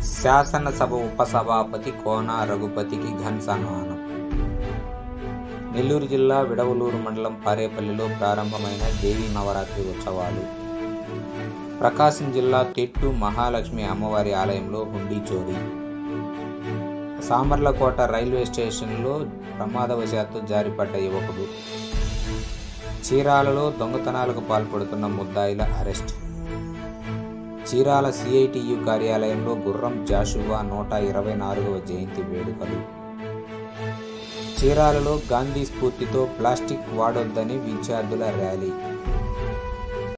శాసనసభ ఉపసభాపతి కోన రఘుపతికి ఘన సన్మానం. నెల్లూరు జిల్లా విడవలూరు మండలం పారేపల్లిలో ప్రారంభమైన దేవీ నవరాత్రి ఉత్సవాలు. ప్రకాశం జిల్లా తెట్టు మహాలక్ష్మి అమ్మవారి ఆలయంలో హుండీ చోరీ. సామర్లకోట రైల్వే స్టేషన్లో ప్రమాదవశాత్తు జారిపడ్డ యువకుడు. చీరాలలో దొంగతనాలకు పాల్పడుతున్న ముద్దాయిల అరెస్ట్. చీరాల సిఐటియు కార్యాలయంలో గుర్రం జాషువా 124వ జయంతి వేడుకలు. చీరాలలో గాంధీ స్ఫూర్తితో ప్లాస్టిక్ వాడొద్దని విద్యార్థుల ర్యాలీ.